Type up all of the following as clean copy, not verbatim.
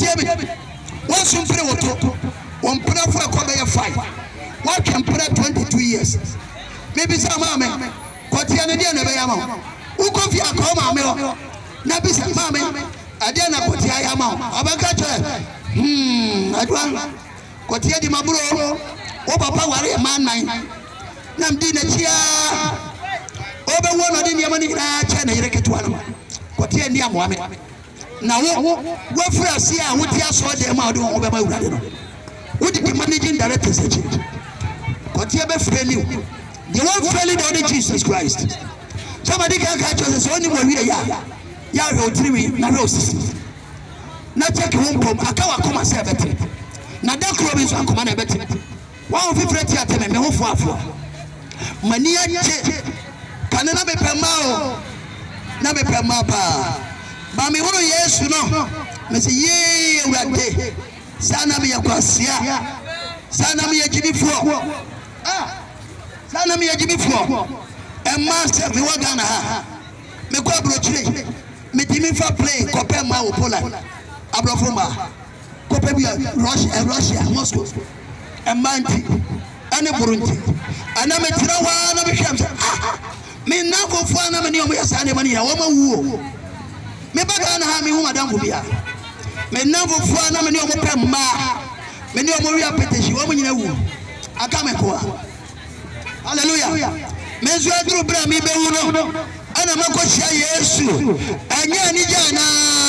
tie me one sumpre woto one pray for a 5 what can pray 22 years maybe some mame kotia na dia na be yama wo kofi akọ mame ho na bi se mame adia na kotia yama abaka che adwan kotia di maburo wo papa ware man nan nam di na chia obe wo no di ne mani na che na yire ketua no kotia ndi amoame na wo fura si a wo ti aso de ma do wo be ma wurade no wo di managing director say kotia be fail the one failing the only Jesus Christ somebody can catch us so only we ya ho tiri na roses na check home pom akawa koma say better na da kro bi so akoma na better one fifty theater me ho fo mani ache kanena be pema o na be pema ba me woro Yesu no me say ye urade sana me yakwasia sana me yagibifo sana me yagibifo e master me wagana ha me kwa brochire me timi fa play kope ma wo Poland abrofoma kope bi Russia Moscow e manti ane Burundi ana me tirawa na be hwam me na ko fu ana me ne omo yasa ne mani ya wo ma wuo me baga na ha me hu madam bia me na ko fu ana me ne omo pe ma me ne omo wi apetition wo mo nyina wu aka me ko hallelujah me zo aduru bra mi be wu no ana makoshia Yesu anya ni jana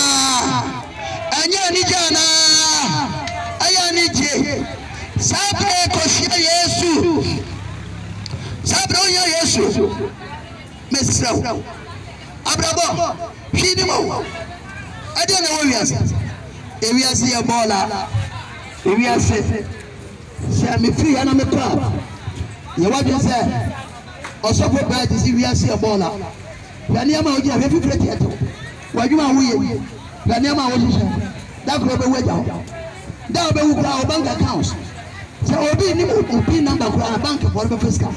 aya ni je sabre koshia Yesu sabre onya Yesu mesra abrabo hini mo ade na wo wiase ya bola wiase se me free ana me kwa ye wadwe se osofo ba ti si wiase ya bola yani ama oji afi fifre tieto wadwuma wuye yani ama wo shisha da kro be weja da be wu kra o bank account se obi ni obi number kra bank for be fiscal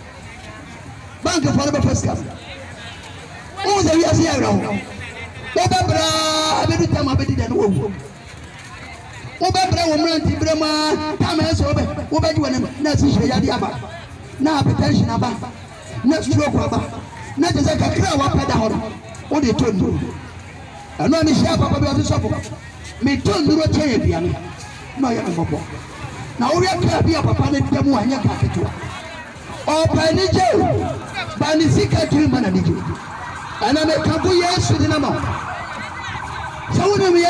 o ze wiase ya ro wo be bra be du tama be di de no wo be bra wo mranti brema tama so wo be di wona na si hwe ya di aba na hypertension aba na stroke aba na je se kakra wa peda ho o de tondu ano ni sha papa bi o so me tondu ro che biane no ya mo bo na o ya ka bi papa ne demu anya ka ketua o pa ni je ba ni sika tu mana ni je ana me ka bu Yesu di na ma sawune mi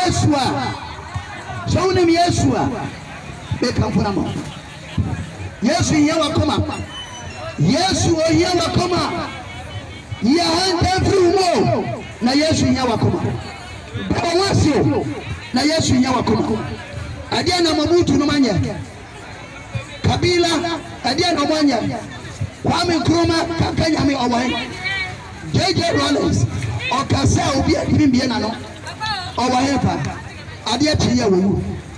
Yesu a be ka funa ma Yesu yewa koma Yesu o yewa koma ya hande frumo na Yesu nyawa koma baba wasio na Yesu nyawa koma adia na mamutu no manya kabila adia na manya Kwame Nkrumah kakanya me owan JJ Rollins okasa obi adibie na no owan fa adia tiye wo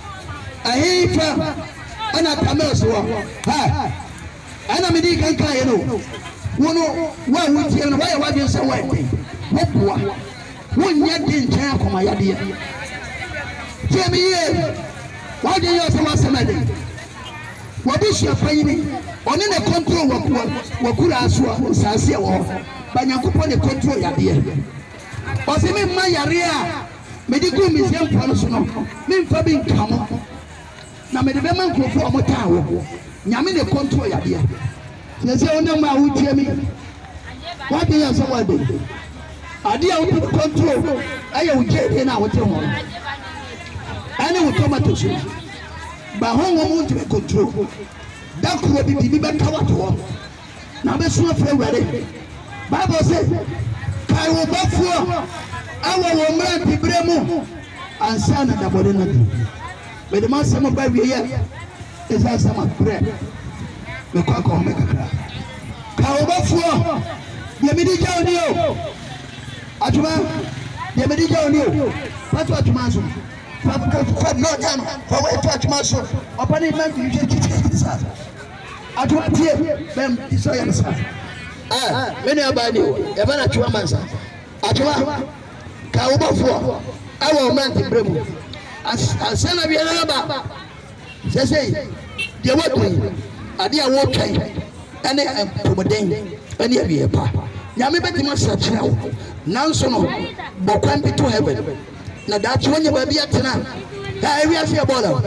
ahifa ana tameso ha ana medi kanka ye no wono wa wutie no wa de se wa de woboa wonya de nchen akoma yade ye temi ye wa de yo se wa semade wa bi hia fanyini oni ne control wakura aso sase e wo banyankopo ne control yade ye o se me ma yare a medi ku mi se mfa so no me mfa bi nkamo na medi be man krofo o mota wo nyame ne control yade ye se ona ma wutie mi what do you say what do ade a wo control aye wo je na wo te ho ane wo tomato so ba ho wo mo te control da kuro bi bi be ka wato na be so afre ware Bible say kai wo bafuo awo wo mra tibre mu ansa na da bode na bi be de ma sama ba wie ye esa sama pre me kwa ko me kakra ka wo bafuo ye mi di jaw ni o atuma ye mi di jaw ni o patu atuma so fa no nyano fa we to atuma so opani man bi je sa atuma tie bem iso ya sa many abani e bana atuma mansa atuma ka wo bafuo awo man tibremu asana bi na ba sese de wadu ade a wo kan ene promoden ene abi pa nyame betima sachira wo nanso no bokwan bi to heaven na da chi wonya ba bi atena ha ewi ase ebola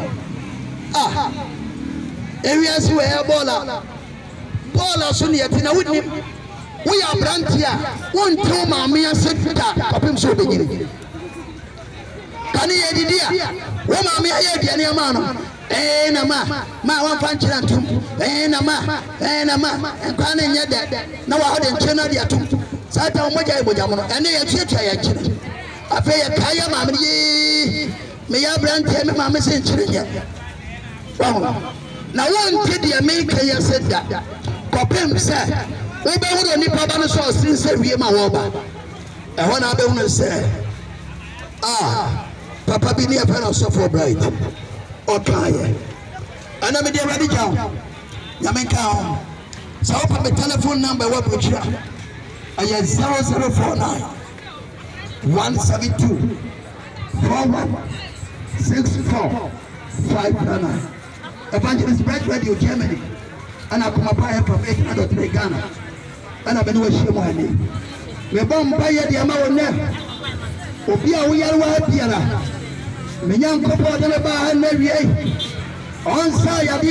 ewi ase we ebola bola so ne yatina wudnim wo ya brantia won tew maame asefita kapem so obegyiri kani yedidia wo maame aye aduane ama no na ma wan fan chira ntum na ma nkwa na nya da na wa ho de nchena de atum sata wo moja iboja mo ene ye tuatua ya chira afa ye kaya maame ye me ya brantia me maame se nchire nya na won te de me kaya seda kopem se wo be wo ni pa ba no so sinse wie ma wo ba e ho na be wo se papa bi ni a friend of so bright okay ana me dey ready down nyame ka so papa me telephone number wa brochura aya 0049 172 4164 599 Evangelist Bright Radio Germany ana kuma pa from 803 Ghana ana be no hwemo ani me bom ba ye dia ma wonne obi a wo yare wa biara menya nkopo de ba ha na wie on sa yade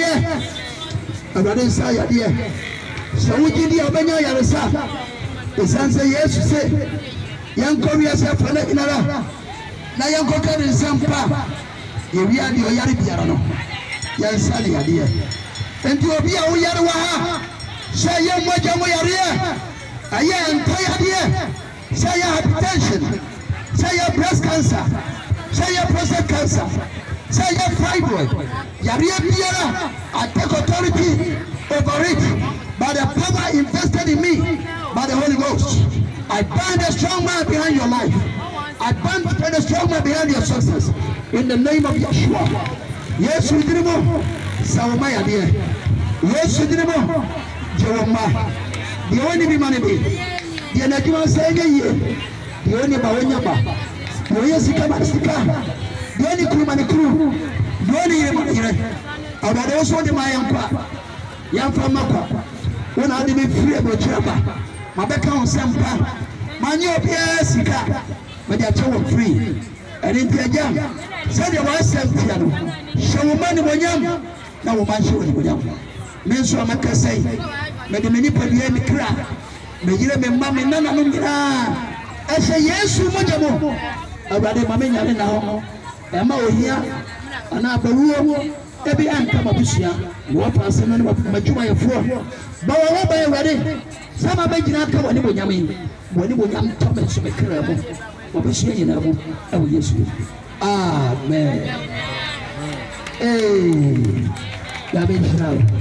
abade sa yade so wuji di abanya yare sa esanse Yesu se yanko wi ase fa na inara na yanko ka de sampa ye wi ade o yare biara no yan sa de yade enti obi a wo yare wa ha se ye moja mo yare aye enta yade se ye hypertension say your breast cancer, say your prostate cancer, say your fibroid. Yariye biara, I take authority over it by the power invested in me by the Holy Ghost. I bind the strong man behind your life. I bind the strong man behind your success. In the name of Yeshua. Yes, we did more. Sawamaya dear. Yes, we did more. Jeroma. The only be money be. The energy saying the only bawanyaba the only sika the only crew the only abade also the mayampa yamfa makwa when I be free about chaba mabeka on sempa manyo bia sika but they are free and in the jam said you was sempa no show money bonyam na wo man show bonyam men so amaka say me de meni padua mi kra me yire me mama nana no nyina ese Yesu moja mo abade mama nyane na ho e ma ohia ana abawuo ebi anka mabusia wo paase no majuma yefo ba wo ba ewade sama ba gina aka woni bonyam to me so be kra mo mabusia nyina mo e wo Yesu amen ya be shirawo